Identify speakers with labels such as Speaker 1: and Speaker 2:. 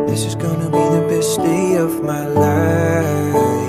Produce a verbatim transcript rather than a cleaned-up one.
Speaker 1: This is gonna be the best day of my life.